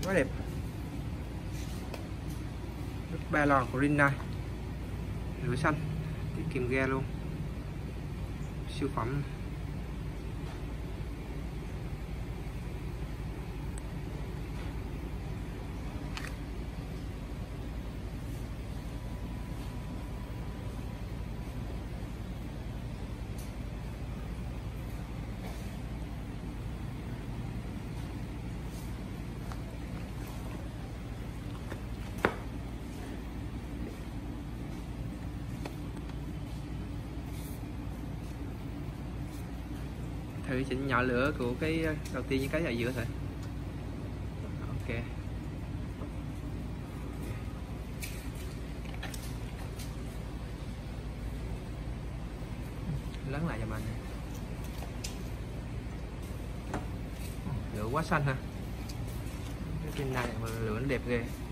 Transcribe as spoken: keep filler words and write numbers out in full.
quá đẹp. Ba lon của Rinnai lửa xanh, tiết kiệm ga luôn, siêu phẩm. Thử chỉnh nhỏ lửa của cái đầu tiên với cái ở giữa thôi. Ok. Lớn lại cho mình. Lửa quá xanh ha. Cái trên này mà lửa nó đẹp ghê.